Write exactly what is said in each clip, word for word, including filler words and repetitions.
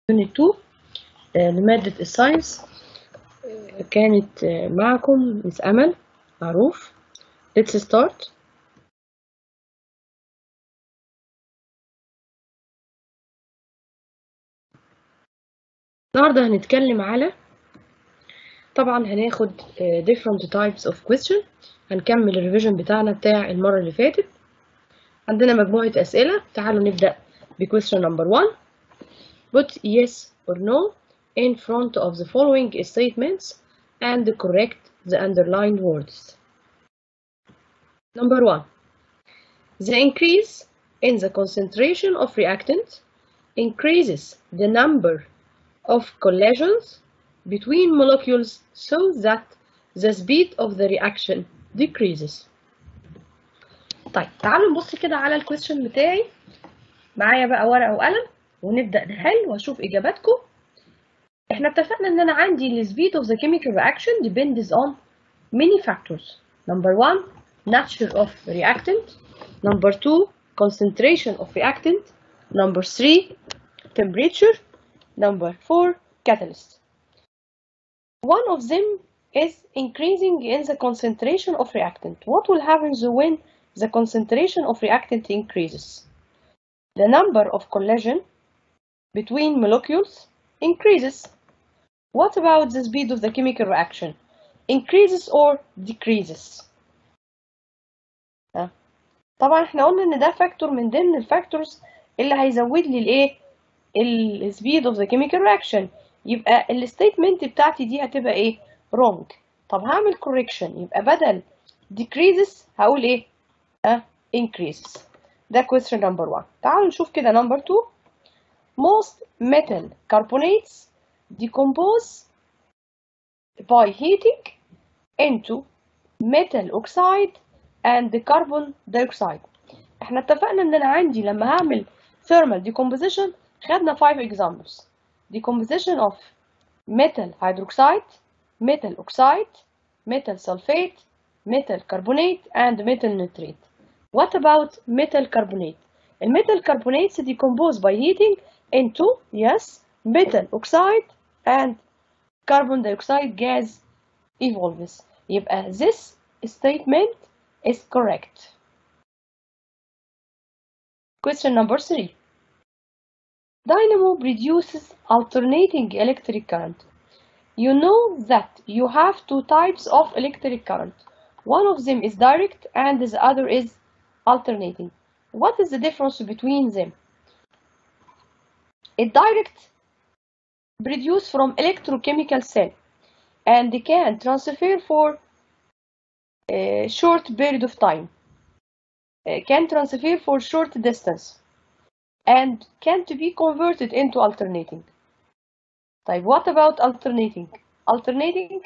يونت اتنين لمادة الساينس. كانت معكم مس أمل معروف. Let's start. النهاردة هنتكلم على، طبعا هناخد different types of question. هنكمل الريفيجن بتاعنا بتاع المرة اللي فاتت. عندنا مجموعة أسئلة. تعالوا نبدأ ب question number one. Put yes or no in front of the following statements and correct the underlined words. Number one. The increase in the concentration of reactant increases the number of collisions between molecules so that the speed of the reaction decreases. طيب تعالوا نبص كده على الكويستشن بتاعي. معايا بقى ورقة وقلم ونبدأ نحل واشوف اجاباتكم. احنا اتفقنا ان انا عندي ال speed of the chemical reaction depends on many factors. Number one, nature of reactant. Number two, concentration of reactant. Number three, temperature. Number four, catalyst. One of them is increasing in the concentration of reactant. What will happen when the concentration of reactant increases? The number of collision between molecules increases. What about the speed of the chemical reaction? Increases or decreases? أه. طبعا احنا قلنا ان ده فاكتور من ضمن الفاكتورز اللي هيزود لي الايه ال speed of the chemical reaction. يبقى الستيتمنت بتاعتي دي هتبقى ايه؟ wrong. طب هعمل correction، يبقى بدل decreases هقول ايه؟ اه increases. ده question number one. تعالوا نشوف كده number two. Most metal carbonates decompose by heating into metal oxide and carbon dioxide. احنا اتفقنا ان انا عندي لما هعمل thermal decomposition خدنا five examples. Decomposition of metal hydroxide, metal oxide, metal sulfate, metal carbonate and metal nitrate. What about metal carbonate? The metal carbonates decompose by heating into, yes, metal oxide and carbon dioxide gas evolves. يبقى this statement is correct. Question number three. Dynamo produces alternating electric current. You know that you have two types of electric current. One of them is direct and the other is alternating. What is the difference between them? A direct produced from electrochemical cell and can transfer for a short period of time. Can transfer for short distance and can't be converted into alternating. طيب what about alternating? Alternating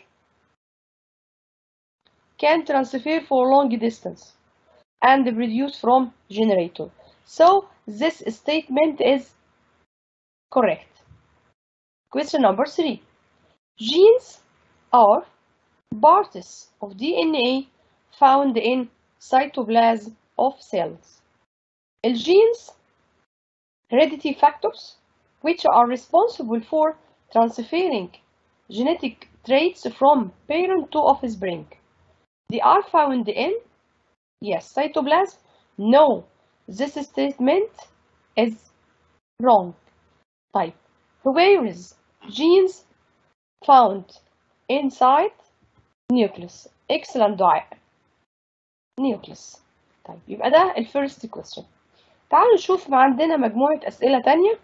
can transfer for long distance and produce from generator. So this statement is correct. Question number three. Genes are parts of D N A found in cytoplasm of cells. Genes heredity factors which are responsible for transferring genetic traits from parent to offspring. They are found in, yes, cytoplasm. No, this statement is wrong. Type. Where is genes found inside nucleus? Excellent دعاء. nucleus. طيب يبقى ده الفيرست question. تعالوا نشوف ما عندنا مجموعة أسئلة تانية.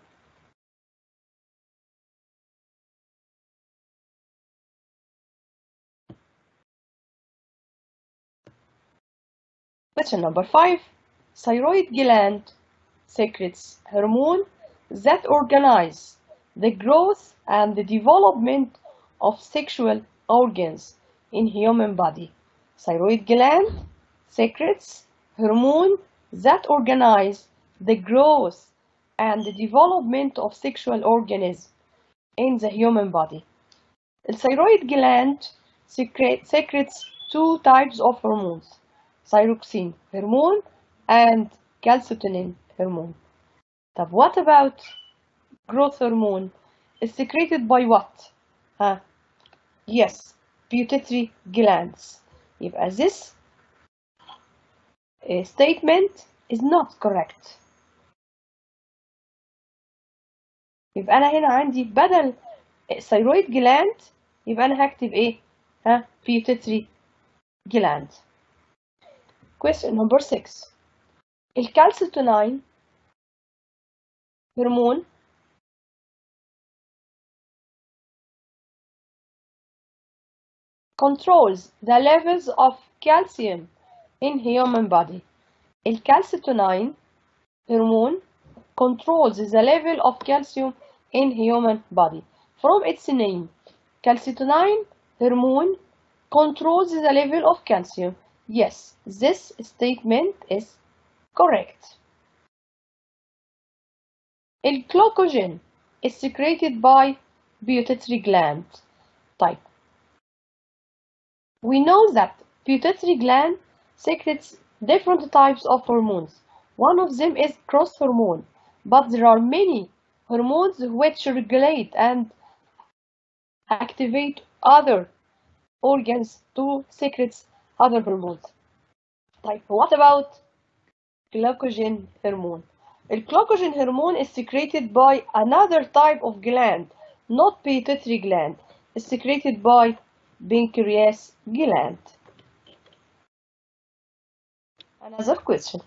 Question number five. Thyroid gland secretes hormone that organize the growth and the development of sexual organs in human body. Thyroid gland secretes hormone that organize the growth and the development of sexual organs in the human body. The thyroid gland secrete, secretes two types of hormones, thyroxine hormone and calcitonin hormone. طب what about growth hormone? is secreted by what? ها yes pituitary glands. يبقى this uh, statement is not correct. يبقى أنا هنا عندي بدل thyroid gland يبقى أنا هكتب إيه؟ ها pituitary gland. Question number six. الكالسيتونين هرمون controls the levels of calcium in human body. الكالسيتونين هرمون controls the level of calcium in human body. From its name, calcitonin hormone controls the level of calcium. Yes, this statement is correct. الglucogen is secreted by pituitary gland. طيب. We know that pituitary gland secretes different types of hormones. One of them is growth hormone, but there are many hormones which regulate and activate other organs to secrete other hormones. طيب, what about glucagon hormone? The glucagon hormone is secreted by another type of gland, not pituitary gland. It's secreted by pancreas gland. Another question.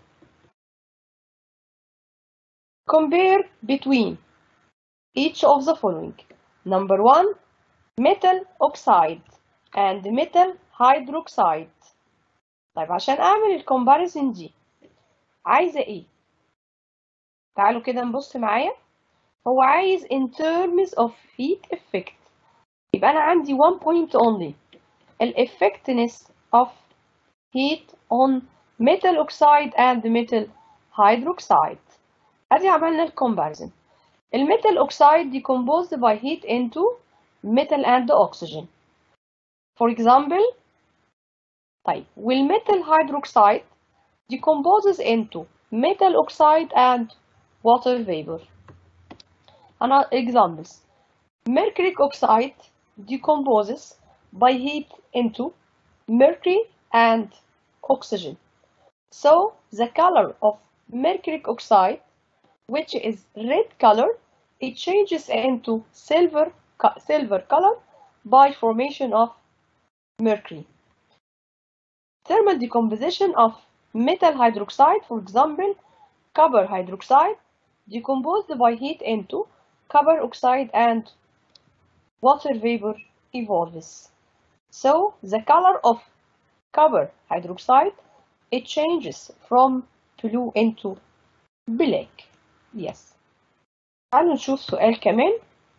Compare between each of the following. Number one, metal oxide and metal hydroxide. طيب عشان اعمل الكومباريزن دي عايزه ايه؟ تعالوا كده نبص معايا. هو عايز in terms of heat effect. يبقى انا عندي one point only. ال effectiveness of heat on metal oxide and metal hydroxide. ادي عملنا الكومباريزن. الميتال oxide decomposed by heat into metal and oxygen. For example, طيب والmetal hydroxide decomposes into metal oxide and water vapor. Another examples. Mercury oxide decomposes by heat into mercury and oxygen. So the color of mercury oxide, which is red color, it changes into silver silver color by formation of mercury. Thermal decomposition of metal hydroxide, for example, copper hydroxide, decomposed by heat into copper oxide and water vapor evolves. So the color of copper hydroxide, it changes from blue into black. Yes. تعالوا نشوف سؤال كمان.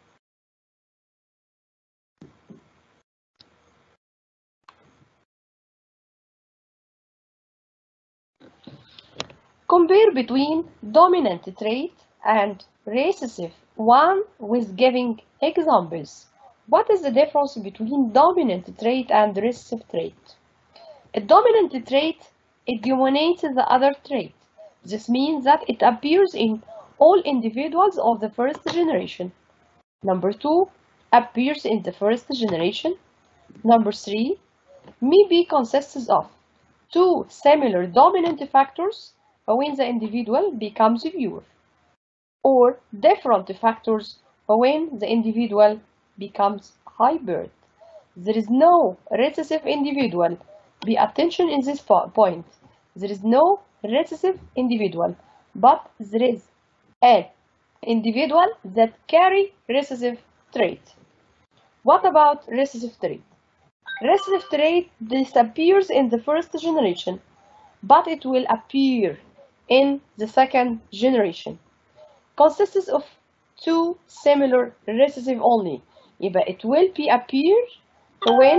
Compare between dominant trait and recessive one with giving examples. What is the difference between dominant trait and recessive trait? A dominant trait, it dominates the other trait. This means that it appears in all individuals of the first generation. Number two, appears in the first generation. Number three, maybe consists of two similar dominant factors when the individual becomes pure, or different factors when the individual becomes hybrid. There is no recessive individual. Pay attention in this point. There is no recessive individual, but there is an individual that carry recessive trait. What about recessive trait? Recessive trait disappears in the first generation, but it will appear in the second generation. Consists of two similar recessive only. يبقى it will be appear when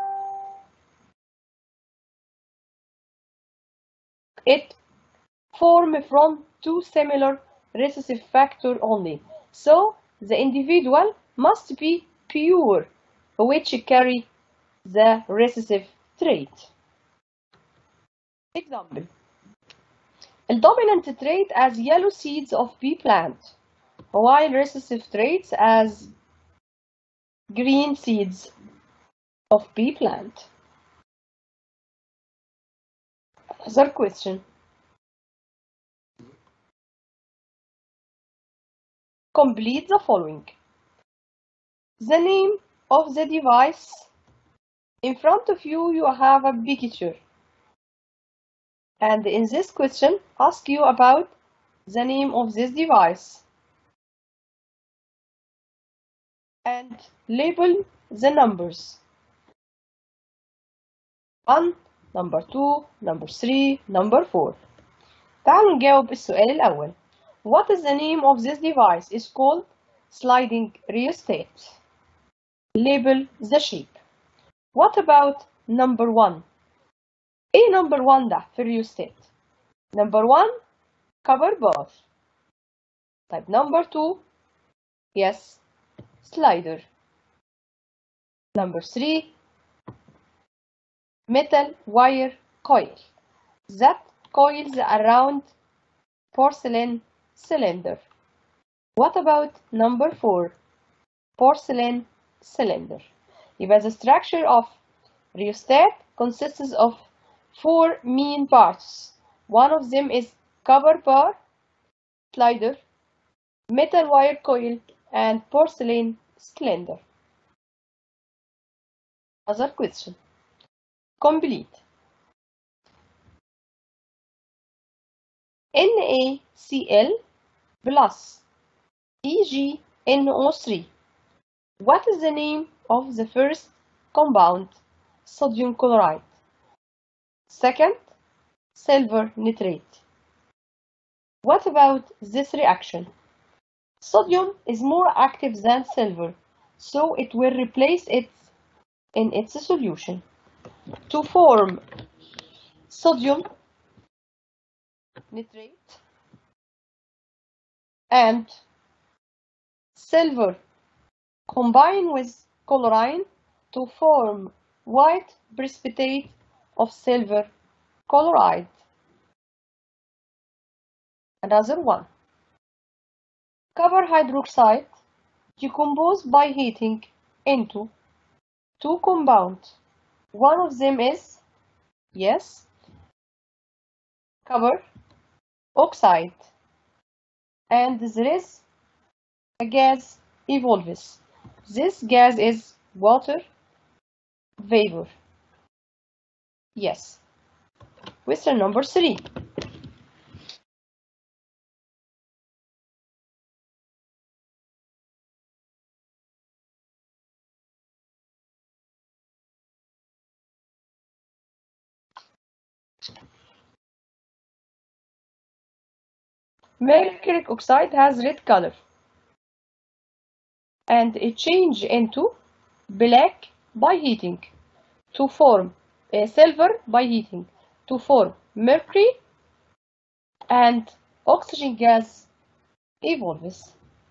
it form from two similar recessive factor only. So the individual must be pure, which carry the recessive trait. Example. The dominant trait as yellow seeds of pea plant, while recessive traits as green seeds of pea plant. Another question. Complete the following. The name of the device. In front of you, you have a picture. And in this question, ask you about the name of this device. And label the numbers. one, number two, number three, number four. تعالوا نجاوب السؤال الأول. What is the name of this device? It's called sliding rheostat. Label the shape. What about number one? إيه number one ده في الريوستات؟ number one cover bar. طيب number two yes slider. number three metal wire coil that coils around porcelain cylinder. What about number four? Porcelain cylinder. يبقى the structure of rheostat consists of four main parts. One of them is cover bar, slider, metal wire coil, and porcelain cylinder. Other question. Complete. NaCl plus E G N O three. What is the name of the first compound? Sodium chloride. Second, silver nitrate. What about this reaction? Sodium is more active than silver, so it will replace it in its solution. To form sodium nitrate and silver combine with chlorine to form white precipitate of silver chloride. Another one. Copper hydroxide decomposed by heating into two compounds. One of them is, yes, copper oxide, and there is a gas evolves. This gas is water vapor. Yes. Question number three. Mercury oxide has red color and it changes into black by heating to form uh, silver by heating to form mercury, and oxygen gas evolves.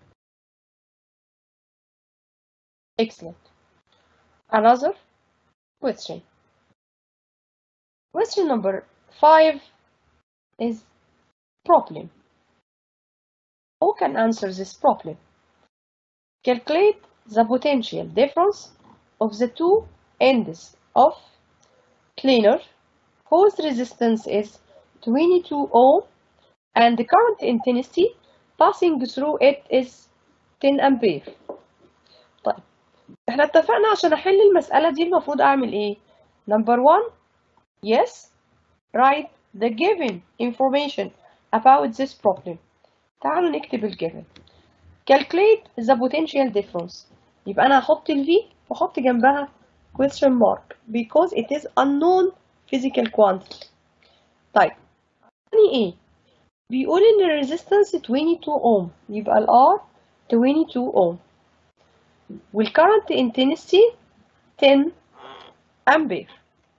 Excellent. Another question. Question number five is problem. Who can answer this problem? Calculate the potential difference of the two ends of cleaner whose resistance is twenty-two ohm and the current intensity passing through it is ten ampere. طيب احنا اتفقنا عشان احل المسألة دي المفروض اعمل ايه؟ Number one, yes, write the given information about this problem. تعالوا نكتب الجيفن. Calculate the potential difference. يبقى أنا هحط ال V وأحط جنبها question mark because it is unknown physical quantity. طيب يعني إيه؟ بيقول إن ال resistance twenty-two ohm يبقى ال R twenty-two ohm وال current intensity ten ampere.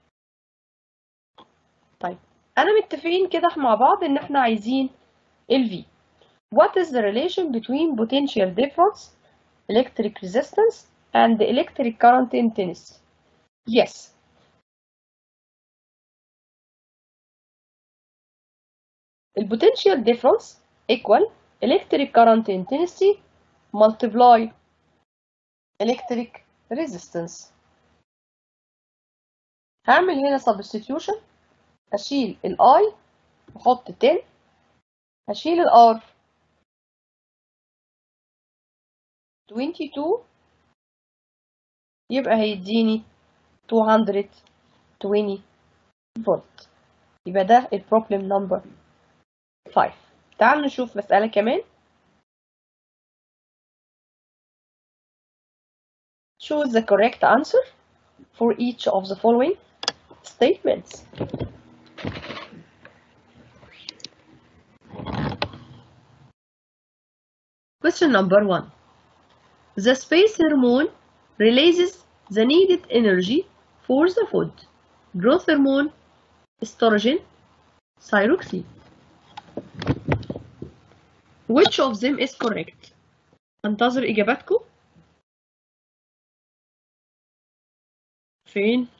طيب أنا متفقين كده مع بعض إن إحنا عايزين ال V. What is the relation between potential difference, electric resistance, and the electric current intensity? Yes. The potential difference equal electric current intensity multiply electric resistance. هعمل هنا substitution، أشيل ال I وأحط عشرة، هشيل ال R اتنين وعشرين، يبقى هيديني مئتين وعشرين فولت. يبقى ده البروبلم نمبر خمسة. تعالوا نشوف مسألة كمان. Choose the correct answer for each of the following statements. Question number one. The space hormone releases the needed energy for the food. Growth hormone, estrogen, thyroxine. Which of them is correct? انتظر إجاباتكم. فين؟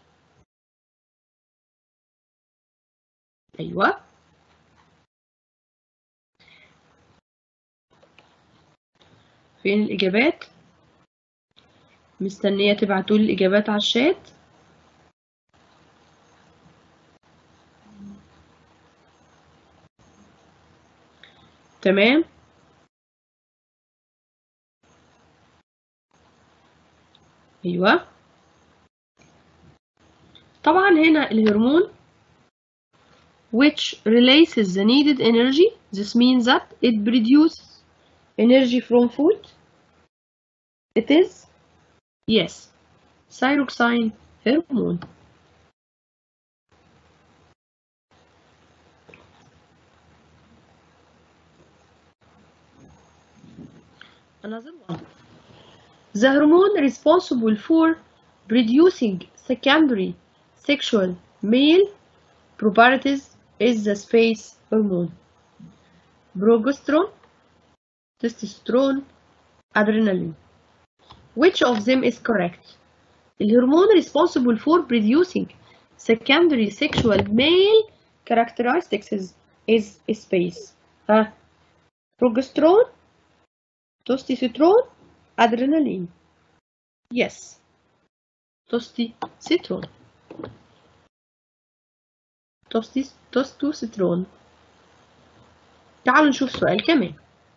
أيوة. فين الإجابات؟ مستنية تبعتولي الإجابات على الشات. تمام. أيوة. طبعا هنا الهرمون which releases the needed energy. This means that it produces energy from food. It is, yes, thyroxine hormone. Another one. The hormone responsible for producing secondary sexual male properties is the space hormone. Progesterone, testosterone, adrenaline. Which of them is correct? The hormone responsible for producing secondary sexual male characteristics is, is space. Huh? Progesterone, testosterone, adrenaline. Yes, testosterone. testosterone. تعالوا نشوف سؤال كمان.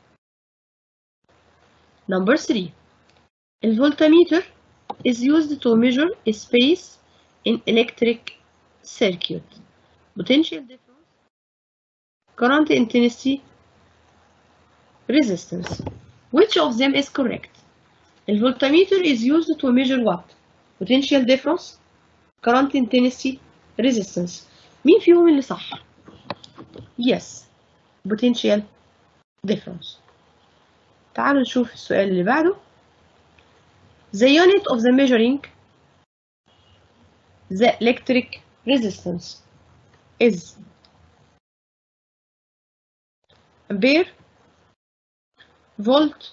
Number three. The voltmeter is used to measure space in electric circuit. Potential difference, current intensity, resistance. Which of them is correct? The voltmeter is used to measure what? Potential difference, current intensity, resistance. مين فيهم اللي صح؟ Yes, potential difference. تعالوا نشوف السؤال اللي بعده. The unit of the measuring the electric resistance is ampere, volt,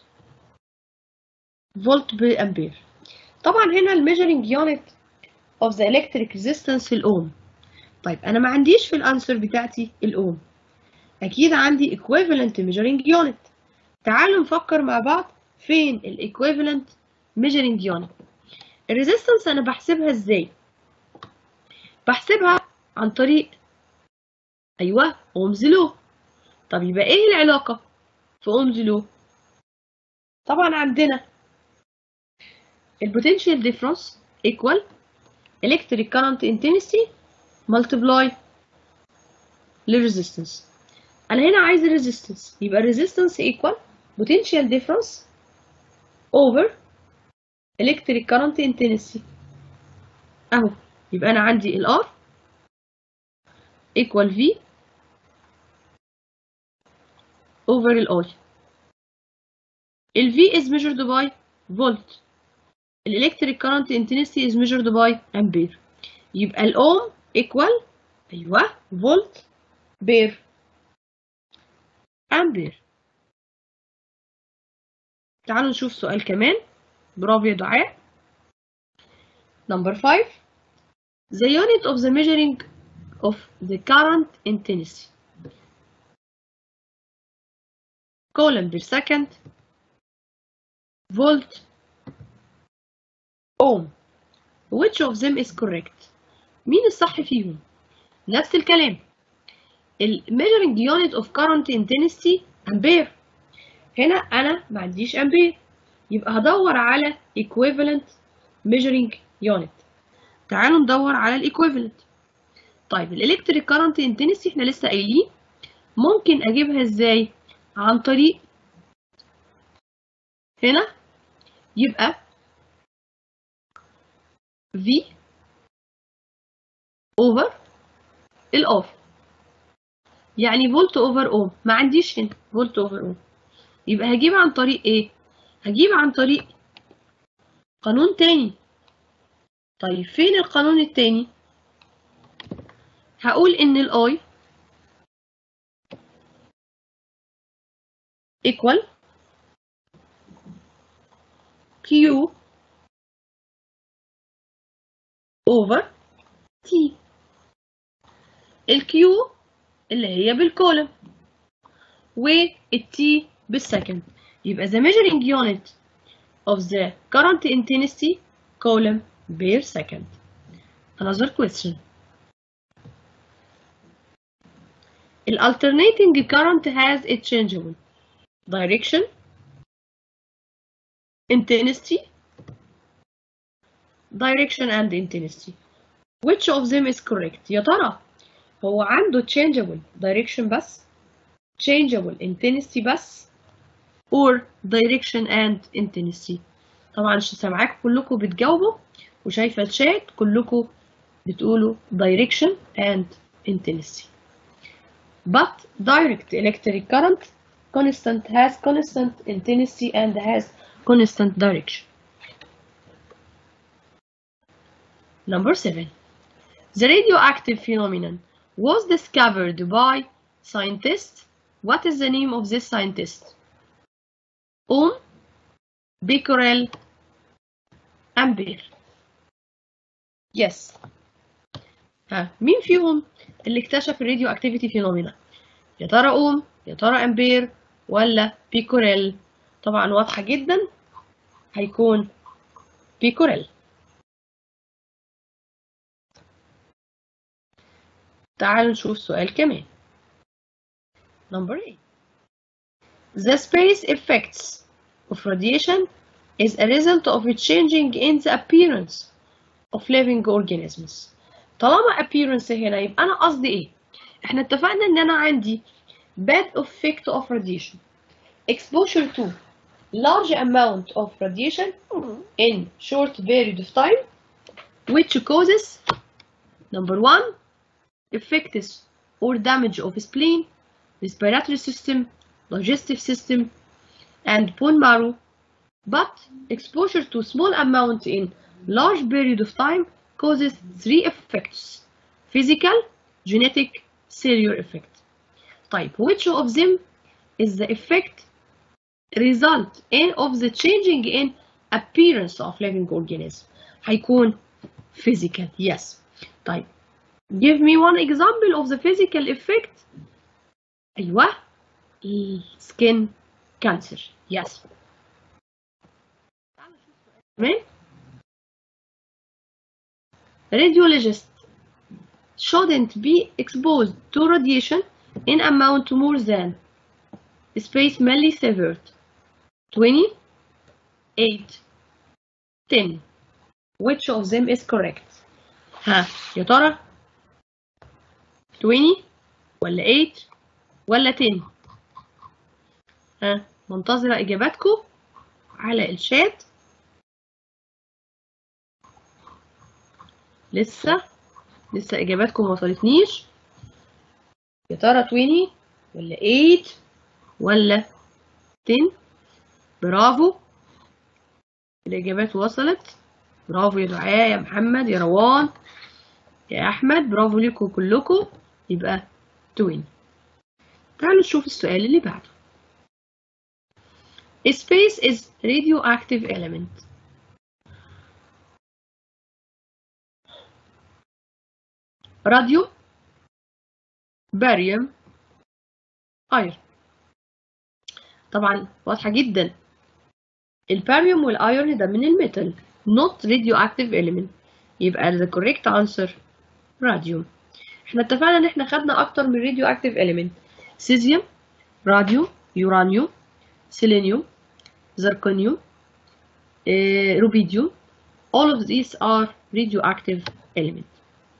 volt per ampere. طبعا هنا الميجرنج unit of the electric resistance الأوم. طيب أنا ما عنديش في الأنسر بتاعتي الأوم، أكيد عندي equivalent measuring unit. تعالوا نفكر مع بعض فين ال equivalent measuring unit. الريزيستنس أنا بحسبها إزاي؟ بحسبها عن طريق أيوه أومز لو. طب يبقى إيه العلاقة في أومز لو؟ طبعا عندنا البوتنشال ديفرنس equal electric current intensity multiply للريزيستنس. أنا هنا عايز الريزيستنس، يبقى الريزيستنس equal potential difference over electric current intensity. أهو يبقى أنا عندي ال R equal V over ال I. ال V is measured by volt. ال electric current intensity is measured by ampere. يبقى ال ohm equal أيوه volt per ampere. تعالوا نشوف سؤال كمان. برافو يا دعاء. Number five. The unit of the measuring of the current intensity. Coulomb per second, volt, ohm. Which of them is correct؟ مين الصح فيهم؟ نفس الكلام. ال measuring unit of current intensity أمبير. هنا أنا ما عنديش أمبير، يبقى هدور على equivalent measuring unit. تعالوا ندور على ال equivalent. طيب ال electric current intensity احنا لسه قايلين ممكن أجيبها إزاي؟ عن طريق هنا يبقى V over ال R، يعني فولت اوفر اوم. ما عنديش هنا فولت اوفر اوم، يبقى هجيب عن طريق ايه؟ هجيب عن طريق قانون تاني. طيب فين القانون التاني؟ هقول ان الاي equal Q over T. الكيو اللي هي بالكولم والتي بالسكند، يبقى the measuring unit of the current intensity column per second. Another question. The alternating current has a changeable direction, intensity, direction and intensity. Which of them is correct؟ يا ترى هو عنده changeable direction بس، changeable intensity بس، or direction and intensity؟ طبعا سامعاكم كلكم بتجاوبوا وشايفة الشات كلكم بتقولوا direction and intensity. But direct electric current constant has constant intensity and has constant direction. Number seven. The radioactive phenomenon was discovered by scientists. What is the name of this scientist? Ohm, Becquerel, Ampere. Yes. ها مين فيهم اللي اكتشف الراديو اكتيفيتي فينومينا؟ يا ترى اوم، يا ترى امبير، ولا بيكوريل؟ طبعا واضحه جدا هيكون بيكوريل. تعالوا نشوف سؤال كمان. Number eight. The space effects of radiation is a result of a changing in the appearance of living organisms. طالما appearance هنا يبقى أنا قصدي إيه؟ إحنا اتفقنا إن أنا عندي bad effect of radiation, exposure to large amount of radiation in short period of time, which causes number one, effects or damage of spleen, respiratory system, digestive system, and bone marrow. But exposure to small amount in large period of time causes three effects: physical, genetic, cellular effect. طيب which of them is the effect result in of the changing in appearance of living organism؟ هيكون physical. Yes. طيب give me one example of the physical effect. أيوة skin cancer. Yes. تمام. Radiologists shouldn't be exposed to radiation in amount more than space millisievert twenty, eight, ten. Which of them is correct؟ ها يا ترى twenty ولا eight ولا ten؟ ها منتظرة إجاباتكم على الشات. لسه لسه إجاباتكم ما وصلتنيش. يا ترى twenty ولا eight ولا ten؟ برافو، الإجابات وصلت. برافو يا دعاء، يا محمد، يا روان، يا أحمد، برافو لكم كلكم. يبقى twenty. تعالوا نشوف السؤال اللي بعده. Space is radioactive element. راديو، باريوم، ايرون. طبعا واضحة جدا، الباريوم والايرون ده من الميتال، not radioactive element. يبقى the correct answer radium. احنا اتفقنا ان احنا خدنا اكتر من radioactive element: cesium, radium, uranium, selenium, zirconium, uh, rubidium. All of these are radioactive elements.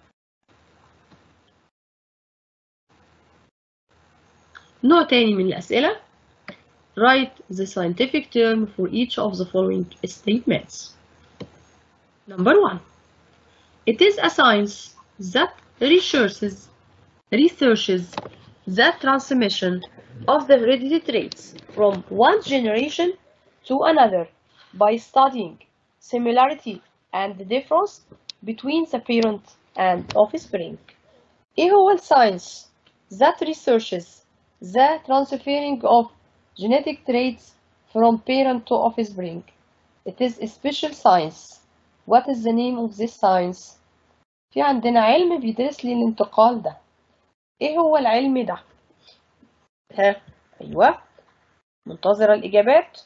نوع تاني من الأسئلة: write the scientific term for each of the following statements. Number one, it is a science that researches researches the transmission of the hereditary traits from one generation to another by studying similarity and the difference between the parent and offspring. إيه هو الساينس that researches the transferring of genetic traits from parent to offspring? It is a special science. What is the name of this science? في عندنا علم بيدرس لي الانتقال ده. ايه هو العلم ده؟ ها ايوه، منتظرة الإجابات.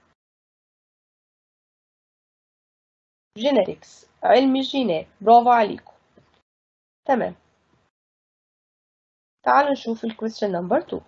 جينيتكس، علم الجينات، برافو عليكم. تمام، تعالوا نشوف ال question number two.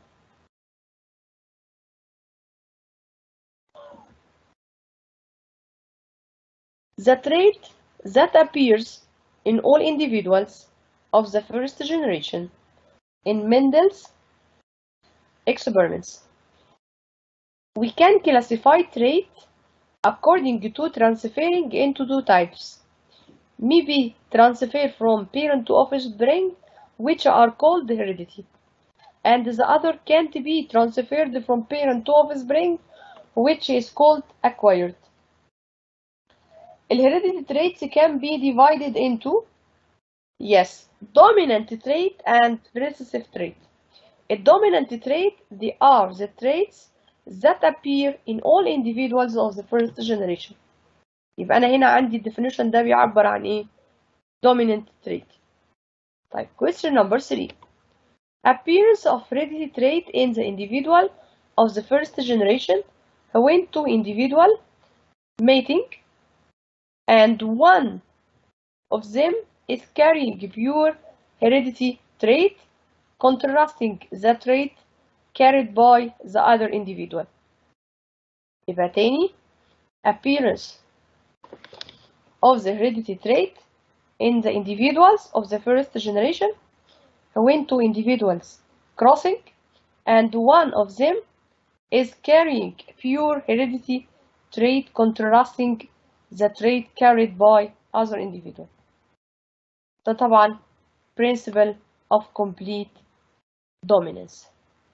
The trait that appears in all individuals of the first generation in Mendel's experiments. We can classify traits according to transferring into two types. Maybe transfer from parent to offspring, which are called heredity, and the other can't be transferred from parent to offspring, which is called acquired. Hereditary traits can be divided into, yes, dominant trait and recessive trait. A dominant trait, they are the traits that appear in all individuals of the first generation. يبقى أنا هنا عندي الديفينيشن ده بيعبر عن إيه؟ dominant trait. طيب question number three. Appearance of hereditary trait in the individual of the first generation when two individual mating and one of them is carrying pure heredity trait contrasting the trait carried by the other individual. يبقى تاني appearance of the heredity trait in the individuals of the first generation when two individuals crossing and one of them is carrying pure heredity trait contrasting the trait carried by other individual. ده طبعا principle of complete dominance.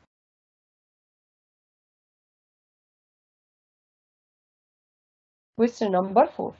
Question number four.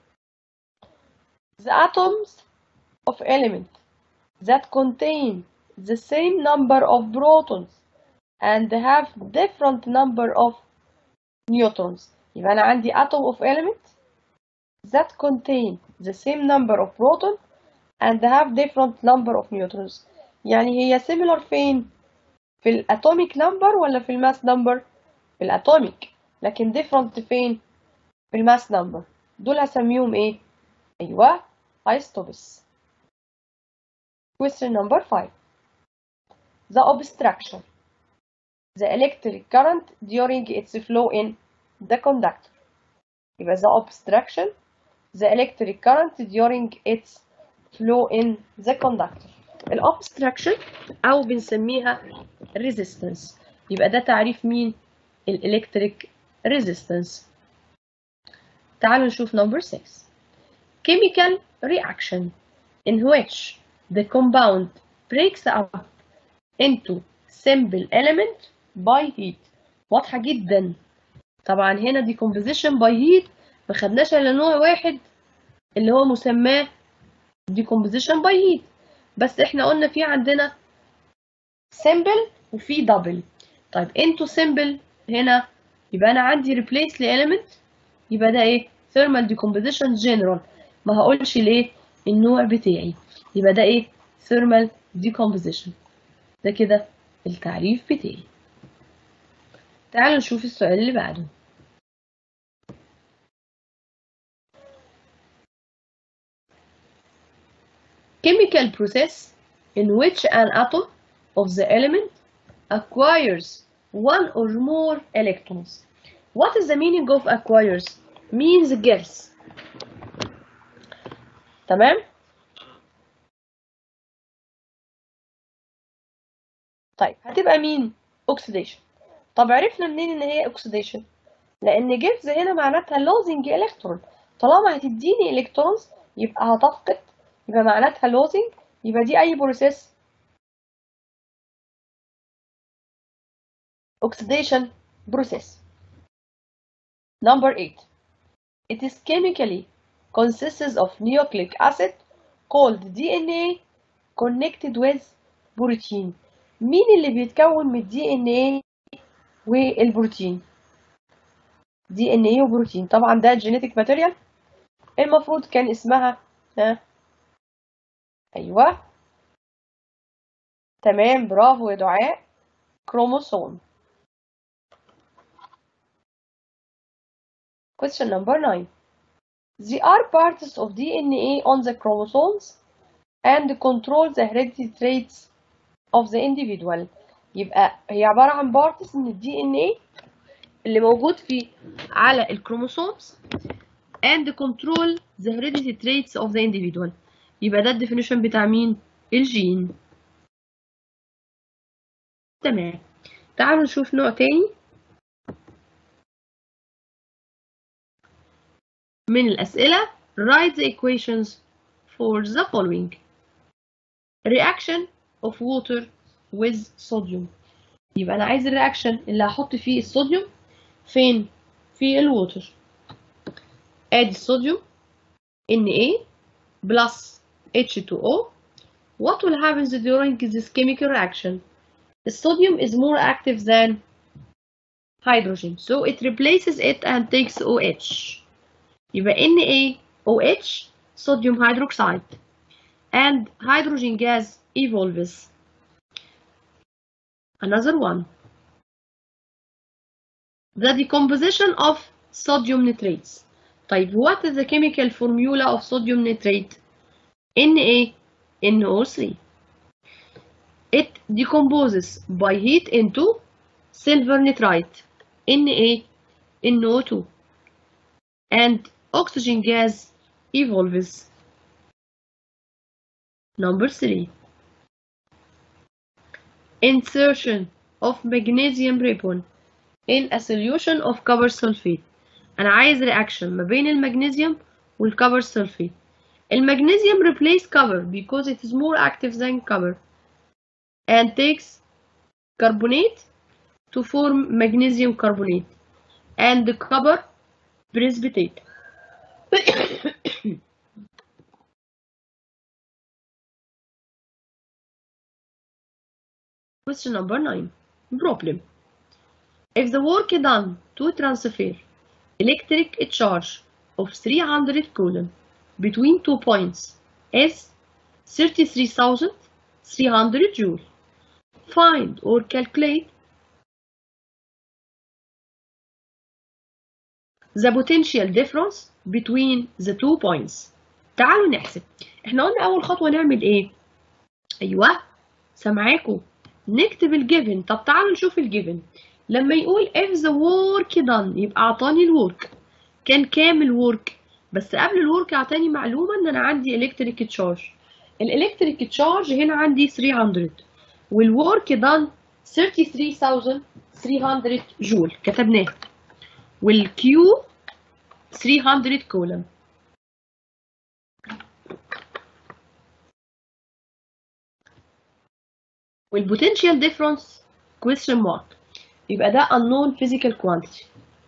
The atoms of element that contain the same number of protons and have different number of neutrons. يبقى أنا عندي atom of element that contain the same number of protons and have different number of neutrons. يعني هي similar فين؟ في الatomic number ولا في الماس number؟ في الatomic، لكن different فين؟ في الماس number. دول هسميهم ايه؟ ايوه isotopes. Question number five. The obstruction the electric current during its flow in the conductor. يبقى the obstruction the electric current during its flow in the conductor. الobstruction أو بنسميها resistance. يبقى ده تعريف مين؟ الإلكتريك resistance. تعالوا نشوف number six. Chemical reaction in which the compound breaks up into simple element by heat. واضحة جدا. طبعا هنا decomposition by heat ما خدناش إلا نوع واحد اللي هو مسماه decomposition by heat، بس احنا قلنا في عندنا simple وفي double. طيب into simple هنا يبقى أنا عندي replace element، يبقى ده ايه؟ thermal decomposition general. ما هقولش ليه النوع بتاعي، يبقى ده ايه؟ thermal decomposition. ده كده التعريف بتاعي. تعالوا نشوف السؤال اللي بعده. chemical process in which an atom of the element acquires one or more electrons. What is the meaning of acquires? Means gets. تمام؟ طيب هتبقى مين؟ oxidation. طب عرفنا منين ان هي oxidation؟ لان جيفز هنا معناتها losing electron. طالما هتديني الكترونز يبقى هتفقد، يبقى معناتها losing، يبقى دي اي بروسيس؟ oxidation process. Number eight. It is chemically consists of nucleic acid called دي إن إيه connected with protein. مين اللي بيتكون من الدي إن إيه والبروتين؟ دي إن إيه وبروتين. طبعا ده genetic material. المفروض كان اسمها ها ايوه تمام، برافو يا دعاء، كروموسوم. Question number nine. They are parts of دي إن إيه on the chromosomes and control the hereditary traits of the individual. يبقى هي عبارة عن parts من الدي إن إيه اللي موجود في على الكروموسومز and control the hereditary traits of the individual. يبقى ده الديفينيشن بتاع مين؟ الجين. تمام، تعالوا نشوف نوع تاني من الأسئلة. Write the equations for the following. Reaction of water with sodium. يبقى أنا عايز الرياكشن اللي هحط فيه الصوديوم فين؟ في الووتر. ادي الصوديوم إن إيه plus إتش تو أو. What will happen during this chemical reaction? The sodium is more active than hydrogen, so it replaces it and takes OH. يبقى إن إيه او اتش sodium hydroxide and hydrogen gas evolves. Another one. The decomposition of sodium nitrates. طيب what is the chemical formula of sodium nitrate? إن إيه إن أو ثري. It decomposes by heat into silver nitrite إن إيه إن أو تو and oxygen gas evolves. Number three. Insertion of magnesium ribbon in a solution of copper sulfate. أنا عايز reaction ما بين المغنيسيوم والcopper sulfate. المغنيسيوم replace copper because it is more active than copper and takes carbonate to form magnesium carbonate and the copper precipitate. Question number nine. Problem. If the work done to transfer electric charge of three hundred coulomb between two points is thirty-three thousand three hundred joule, find or calculate the potential difference between the two points. تعالوا نحسب. احنا قلنا أول خطوة نعمل إيه؟ أيوه سامعاكم. نكتب الجيفن. طب تعالوا نشوف الجيفن. لما يقول if the work done يبقى أعطاني الورك. كان كام الورك؟ بس قبل الورك أعطاني معلومة إن أنا عندي electric charge. الإلكتريك تشارج هنا عندي three hundred والورك done thirty-three thousand three hundred جول كتبناه. والكيو three hundred كولوم. والبوتنشال ديفرنس question mark. يبقى ده unknown physical quantity.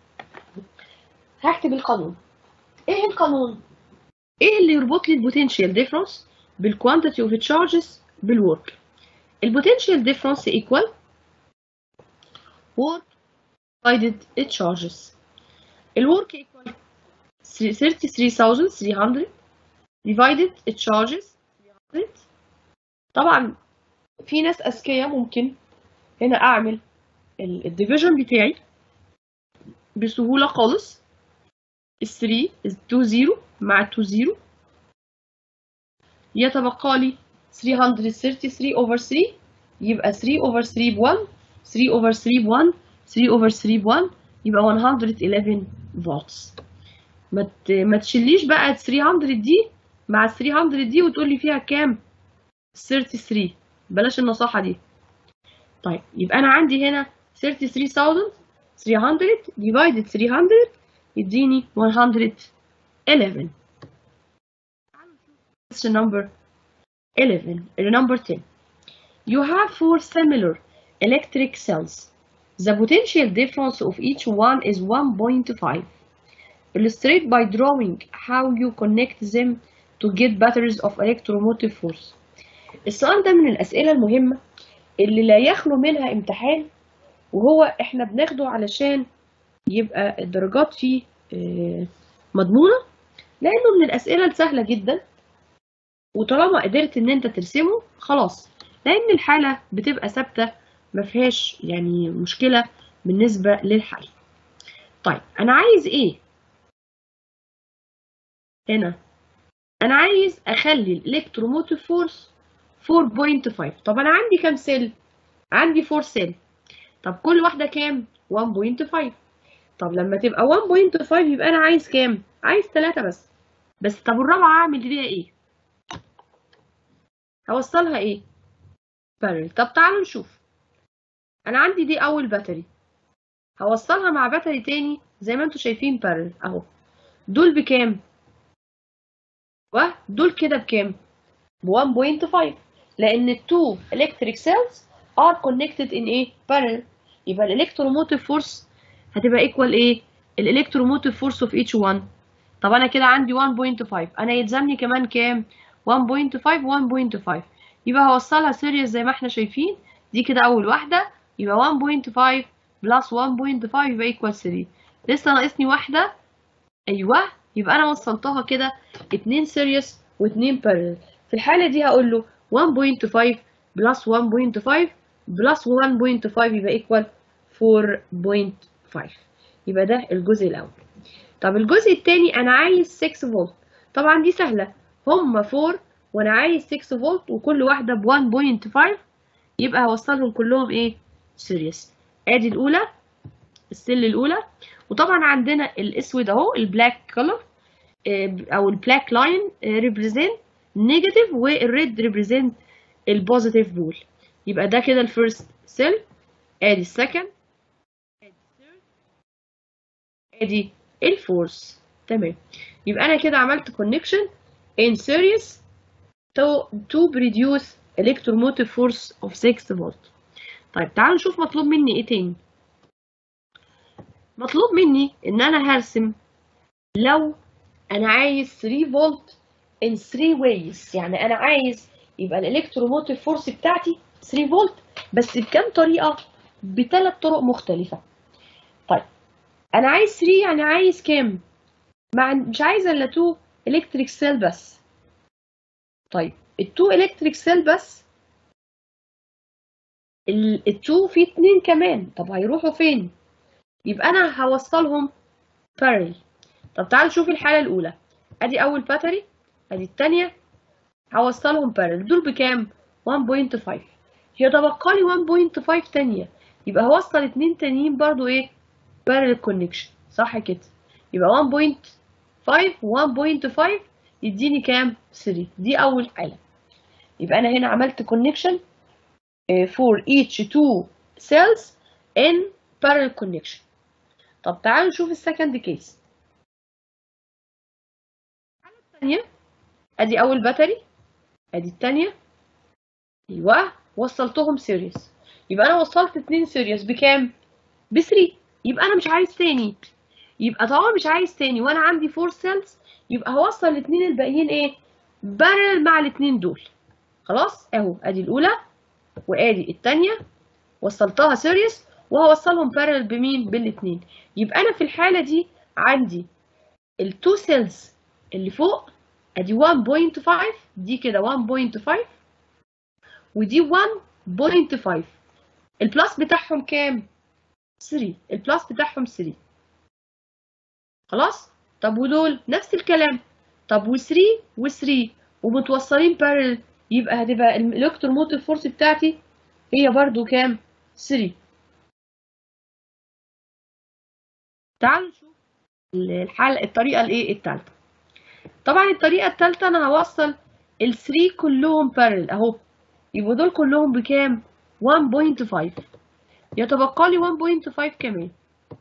هكتب القانون. ايه القانون؟ ايه اللي يربط لي البوتنشال ديفرنس بالكوانتيتي اوف تشارجز بالورك؟ البوتنشال ديفرنس equal work divided charges. الورك equal thirty-three thousand three hundred divided charges three hundred. طبعا في ناس اذكياء ممكن هنا اعمل الديفيجن بتاعي بسهوله خالص. ال three is two zero مع two zero يتبقى لي ثلاثمية وثلاثة وثلاثين over ثلاثة، يبقى ثلاثة over ثلاثة ب واحد، ثلاثة over ثلاثة ب واحد، ثلاثة over ثلاثة ب واحد، يبقى مية وحداشر فولتس. ما ما تشيليش بقى ثلاثمية دي مع ثلاثمية دي وتقول لي فيها كام؟ ثلاثة وثلاثين، بلاش النصاحة دي. طيب يبقى أنا عندي هنا ثلاثة وثلاثين ثلاثمية divided ثلاثمية يديني مية وحداشر. Question number eleven. Number ten. You have four similar electric cells. The potential difference of each one is one point five. Illustrate by drawing how you connect them to get batteries of electromotive force. السؤال ده من الأسئلة المهمة اللي لا يخلو منها امتحان، وهو احنا بناخده علشان يبقى الدرجات فيه مضمونة، لأنه من الأسئلة السهلة جدا، وطالما قدرت ان انت ترسمه خلاص، لأن الحالة بتبقى ثابتة ما فيهاش يعني مشكلة بالنسبة للحل. طيب أنا عايز إيه؟ هنا أنا عايز أخلي الإلكتروموتيف فورس أربعة فاصلة خمسة. طب أنا عندي كام سيل؟ عندي أربعة سيل. طب كل واحدة كام؟ واحد فاصلة خمسة. طب لما تبقى واحد فاصلة خمسة يبقى أنا عايز كام؟ عايز ثلاثة بس. بس طب الرابعة أعمل بيها إيه؟ هوصلها إيه؟ بارل. طب تعالوا نشوف. أنا عندي دي أول باتري، هوصلها مع باتري تاني زي ما انتوا شايفين بارل أهو. دول بكام؟ ودول كده بكام؟ ب واحد فاصلة خمسة، لأن ال two electric cells are connected in a parallel. يبقى الإلكتروموتيف فورس هتبقى equal إيه؟ الإلكتروموتيف فورس of each one. طب أنا كده عندي واحد فاصلة خمسة، أنا يلزمني كمان كام؟ واحد فاصلة خمسة واحد فاصلة خمسة، يبقى هوصلها سيريس زي ما احنا شايفين. دي كده أول واحدة، يبقى واحد فاصلة خمسة بلس واحد فاصلة خمسة يبقى equal ثلاثة. لسه ناقصني واحدة، أيوه، يبقى أنا وصلتها كده اتنين سيريس واتنين بارلل. في الحالة دي هقول له واحد فاصلة خمسة بلس واحد فاصلة خمسة بلس واحد فاصلة خمسة يبقى ايكوال أربعة فاصلة خمسة. يبقى ده الجزء الأول. طب الجزء الثاني أنا عايز ستة فولت. طبعا دي سهلة، هما أربعة وأنا عايز ستة فولت وكل واحدة ب واحد فاصلة خمسة، يبقى هوصلهم كلهم إيه؟ سيريس. آدي الأولى، السل الأولى. وطبعا عندنا الأسود أهو البلاك كولر او البلاك لاين ريبريزنت نيجاتيف، والريد ريبريزنت البوزيتيف بول. يبقى ده كده الفيرست سيل، ادي السكند، ادي الثيرد، ادي الفورث. تمام. يبقى انا كده عملت كونكشن in series to to produce electromotive force of ستة فولت. طيب تعالوا نشوف مطلوب مني ايه تاني. مطلوب مني ان انا هرسم لو انا عايز ثلاثة فولت in three ways. يعني انا عايز يبقى الالكتروموتيف فورس بتاعتي ثلاثة فولت، بس بكام طريقه؟ بثلاث طرق مختلفه. طيب انا عايز ثلاثة، يعني عايز كام؟ مع مش عايزه الا اتنين الكتريك سيل بس. طيب ال2 الكتريك سيل بس، ال2 في اتنين كمان، طب هيروحوا فين؟ يبقى انا هوصلهم بارل. طب تعالوا نشوف الحاله الاولى. ادي اول باتري، ادي الثانيه، هوصلهم بارل. دول بكام؟ واحد فاصلة خمسة. يتبقى لي واحد فاصلة خمسة تانية، يبقى هوصل اتنين تانيين برضو ايه؟ بارل كونكشن، صح كده؟ يبقى واحد فاصلة خمسة و واحد فاصلة خمسة يديني كام؟ ثلاثة. دي اول حاله. يبقى انا هنا عملت كونكشن for each two cells in parallel connection. طب تعالوا نشوف السكند كيس. الحاله الثانيه، ادي اول باتري، ادي الثانيه، ايوه وصلتهم سيريس. يبقى انا وصلت اتنين سيريس بكام؟ ب ثلاثة. يبقى انا مش عايز تاني. يبقى طالما مش عايز تاني وانا عندي أربعة سيلز، يبقى هوصل الاتنين الباقيين ايه؟ بارل مع الاتنين دول. خلاص اهو، ادي الاولى وادي الثانيه وصلتها سيريس، وهوصلهم بارل بمين؟ بالاتنين. يبقى انا في الحاله دي عندي التو سيلز اللي فوق، ادي واحد فاصلة خمسة، دي كده واحد فاصلة خمسة ودي واحد فاصلة خمسة. البلس بتاعهم كام؟ ثلاثة. البلس بتاعهم ثلاثة. خلاص؟ طب ودول نفس الكلام. طب و3 و3 ومتوصلين بارل، يبقى هتبقى الالكتروموتيف فورس بتاعتي هي برضو كام؟ ثري. تعالوا نشوف الحل الطريقة الايه التالتة. طبعا الطريقة التالتة انا هوصل الثري كلهم بارل اهو، يبقوا دول كلهم بكام؟ واحد فاصلة خمسة. يتبقى لي واحد فاصلة خمسة كمان،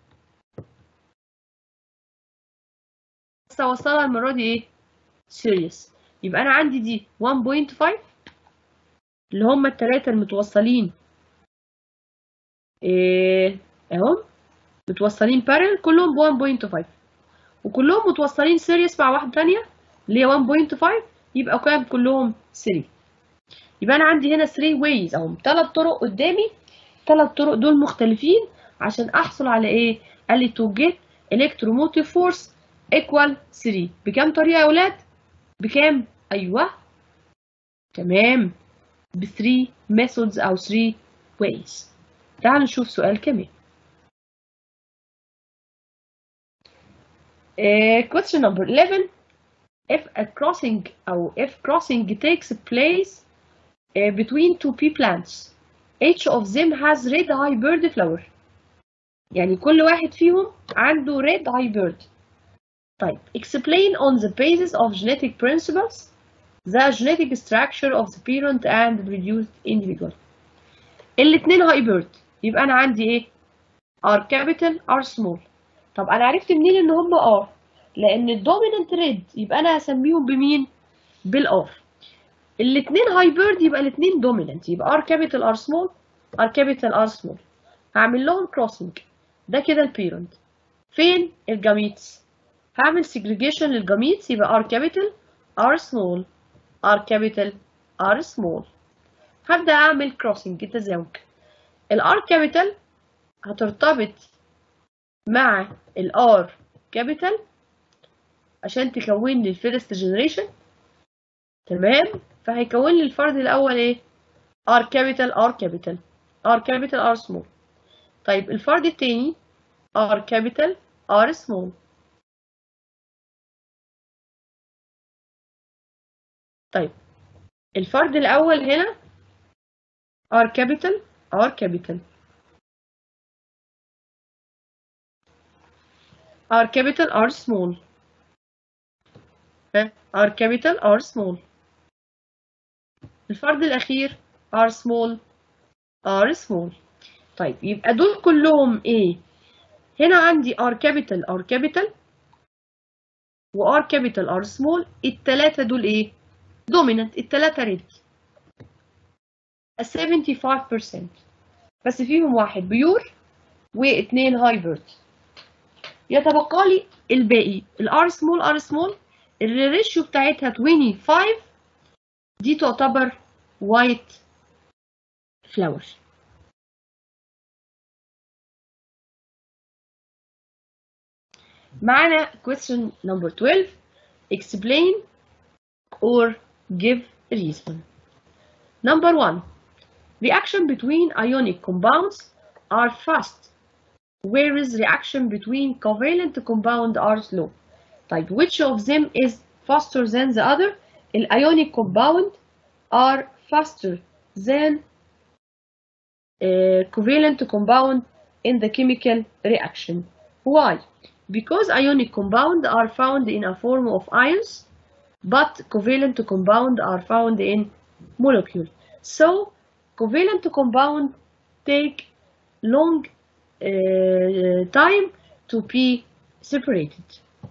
بس هوصلها المرة دي ايه؟ سيريس. يبقى انا عندي دي واحد فاصلة خمسة اللي هم التلاتة المتوصلين ايه اهو، متوصلين بارل كلهم ب واحد فاصلة خمسة، وكلهم متوصلين سيريس مع واحدة تانية اللي هي واحد فاصلة خمسة، يبقى كام كلهم ثري. يبقى انا عندي هنا ثري ways اهم، ثلاث طرق قدامي، ثلاث طرق دول مختلفين عشان احصل على ايه؟ قال لي to get electromotive force equal ثري. بكام طريقة يا اولاد؟ بكام؟ ايوه تمام، ب ثري methods او ثري ways. تعالوا نشوف سؤال كمان. Uh, question number eleven. If a crossing أو if crossing takes place uh, between two pea plants, each of them has red hybrid flower. يعني كل واحد فيهم عنده red hybrid. طيب explain on the basis of genetic principles the genetic structure of the parent and produced individual. الاتنين hybrid، يبقى أنا عندي إيه؟ R capital R small. طب أنا عرفت منين إن هما R؟ لأن الدومينانت ريد، يبقى أنا هسميهم بمين؟ بالآر. الاتنين هايبرد يبقى الاتنين دومينانت، يبقى ار كابيتال ار سمول ار كابيتال ار سمول. هعمل لهم كروسنج، ده كده البيرنت. فين الجاميتس؟ هعمل سيجريجيشن للجاميتس، يبقى ار كابيتال ار سمول ار كابيتال ار سمول. هبدأ أعمل كروسنج تزاوج. الار كابيتال هترتبط مع الار كابيتال عشان تكون لي الفيرست جنريشن، تمام؟ فهيكون لي الفرد الاول ايه؟ ار كابيتال ار كابيتال ار كابيتال ار سمول. طيب الفرد التاني ار كابيتال ار سمول. طيب الفرد الاول هنا ار كابيتال ار كابيتال ار كابيتال ار سمول، ها ار كابيتال ار سمول. الفرد الاخير ار سمول ار سمول. طيب يبقى دول كلهم ايه؟ هنا عندي ار كابيتال ار كابيتال وار كابيتال ار سمول، التلاتة دول ايه؟ دومينانت، التلاتة ريد سبعة وسبعين بالمية، بس فيهم واحد بيور واثنين هايبرد. يتبقى لي الباقي الار سمول ار سمول، الريشيو بتاعتها خمسة وعشرين، دي تعتبر وايت فلاور. معانا question number twelve. explain or give reason. Number one. Reaction between ionic compounds are fast, whereas reaction between covalent compounds are slow. طيب which of them is faster than the other? الionic compound are faster than uh, covalent compound in the chemical reaction. Why? Because ionic compounds are found in a form of ions, but covalent compounds are found in molecules. So covalent compounds take long uh, time to be separated.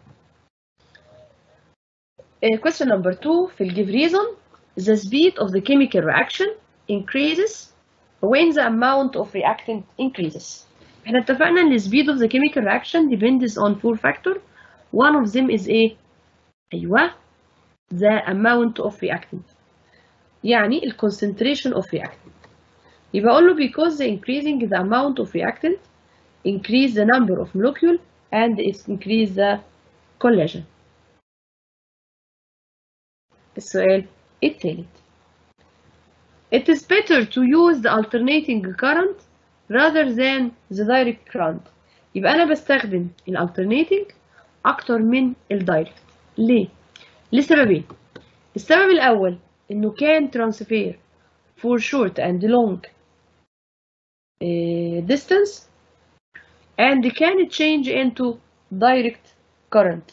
Uh, question number two. في give reason. The speed of the chemical reaction increases when the amount of reactant increases. احنا اتفقنا ان speed of the chemical reaction depends on four factors. One of them is ايه؟ ايوه the amount of reactant، يعني ال concentration of reactant. يبقى اقول له because the increasing the amount of reactant increase the number of molecule and it increase the collagen. السؤال الثالث. It is better to use the alternating current rather than the direct current. يبقى أنا بستخدم ال alternating أكتر من ال direct. ليه؟ لسببين. السبب الأول إنه كان transfer for short and long uh, distance and can change into direct current.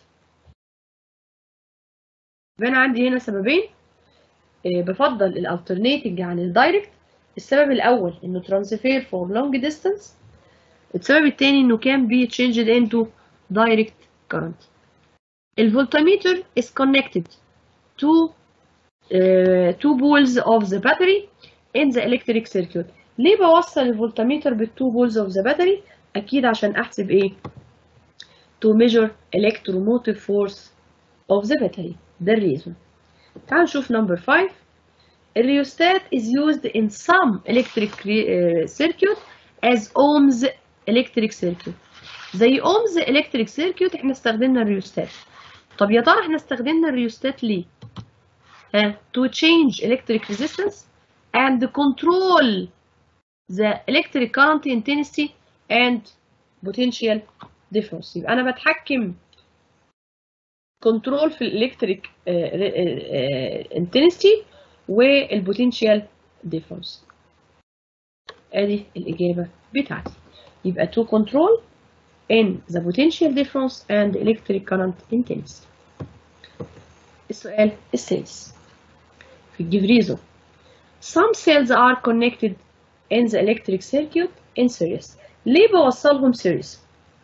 يبقى أنا عندي هنا سببين بفضل الالترنيتنج عن الدايركت. السبب الأول إنه transfer for long distance. السبب الثاني إنه can be changed into direct current. الفولتميتر is connected to uh, two poles of the battery in the electric circuit. ليه بوصل الفولتميتر بالتو بولز of the battery؟ أكيد عشان أحسب إيه؟ to measure electromotive force of the battery. ده الريزون. تعالوا نشوف number five. الريوستات is used in some electric uh, circuit as ohms electric circuit. زي ohms electric circuit احنا استخدمنا الريوستات. طب يا ترى احنا استخدمنا الريوستات ليه؟ ها to change electric resistance and control the electric current intensity and potential difference. يبقى انا بتحكم كنترول في الالكتريك intensity والبوتنشال difference. ادي الاجابه بتاعتي. يبقى to control in the potential difference and electric current intensity. السؤال السادس في الجبريزو. Some cells are connected in the electric circuit in series. ليه بوصلهم series؟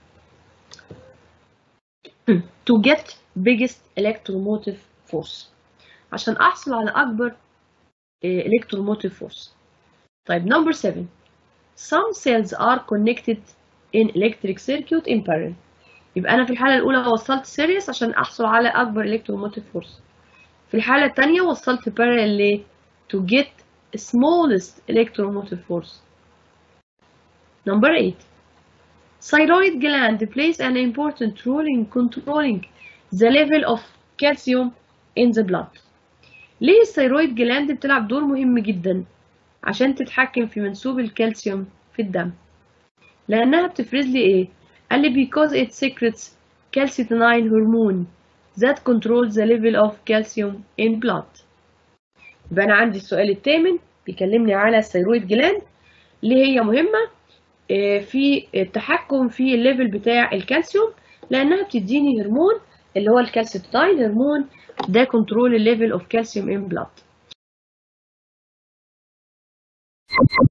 to get biggest electromotive force. عشان أحصل على أكبر electromotive force. طيب number seven. Some cells are connected in electric circuit in parallel. يبقى أنا في الحالة الأولى وصلت series عشان أحصل على أكبر electromotive force. في الحالة الثانية وصلت parallel ليه؟ to get smallest electromotive force. Number eight. Thyroid gland plays an important role in controlling the level of calcium in the blood. ليه الثيرويد جلاند بتلعب دور مهم جدا عشان تتحكم في منسوب الكالسيوم في الدم؟ لأنها بتفرز لي إيه؟ قال لي because it secretes calcitonin hormone that controls the level of calcium in blood. يبقى أنا عندي السؤال الثامن بيكلمني على الثيرويد جلاند اللي هي مهمة في التحكم في الليفل بتاع الكالسيوم، لأنها بتديني هرمون اللي هو الكالسيتونين هرمون ده كنترول الليفل اوف كالسيوم ان بلاد.